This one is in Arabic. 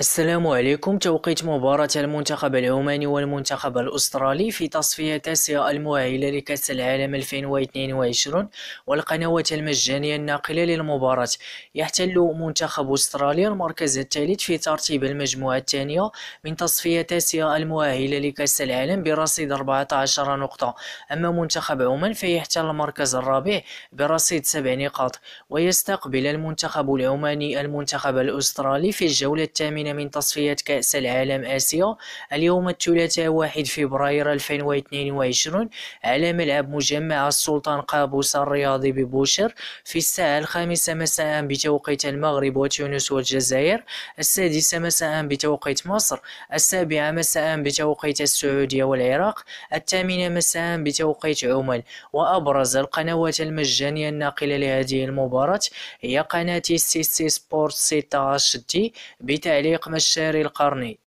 السلام عليكم. توقيت مباراة المنتخب العماني والمنتخب الأسترالي في تصفية آسيا المؤهلة لكأس العالم 2022 والقنوات المجانية الناقلة للمباراة. يحتل منتخب أستراليا المركز الثالث في ترتيب المجموعة الثانية من تصفية آسيا المؤهلة لكأس العالم برصيد 14 نقطة. أما منتخب عمان فيحتل المركز الرابع برصيد 7 نقاط، ويستقبل المنتخب العماني المنتخب الأسترالي في الجولة الثامنة من تصفية كأس العالم آسيا اليوم الثلاثاء 1 فبراير 2022 على ملعب مجمع السلطان قابوس الرياضي ببوشير في الساعة 5 مساء بتوقيت المغرب وتونس والجزائر، 6 مساء بتوقيت مصر، 7 مساء بتوقيت السعودية والعراق، 8 مساء بتوقيت عمان. وأبرز القنوات المجانية الناقلة لهذه المباراة هي قناة سي سي سبورت 16 دي بتعليق مشاري القرني.